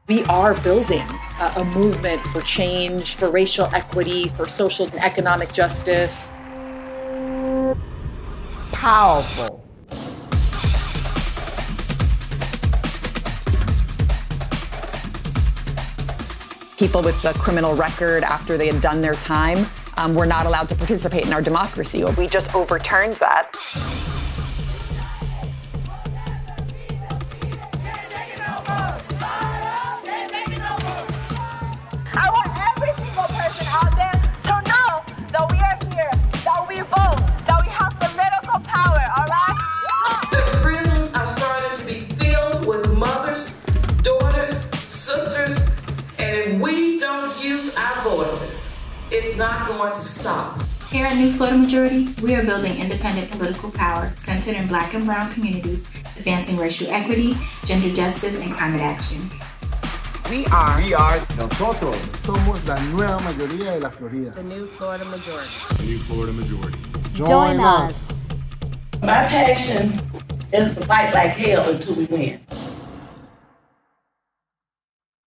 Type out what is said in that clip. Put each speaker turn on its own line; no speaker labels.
We are building a movement for change, for racial equity, for social and economic justice.
Powerful.
People with a criminal record after they had done their time were not allowed to participate in our democracy. We just overturned that.
I want every single person out there to know that we are here, that we vote, that we have political power, all right?
The prisons are starting to be filled with mothers, daughters, sisters, and if we don't use our voices, it's not going to stop.
Here at New Florida Majority, we are building independent political power centered in Black and brown communities, advancing racial equity, gender justice, and climate action.
We are.
Nosotros somos la nueva mayoría de la Florida.
The New Florida Majority.
The New Florida Majority.
Join us.
My passion is to fight like hell until we win.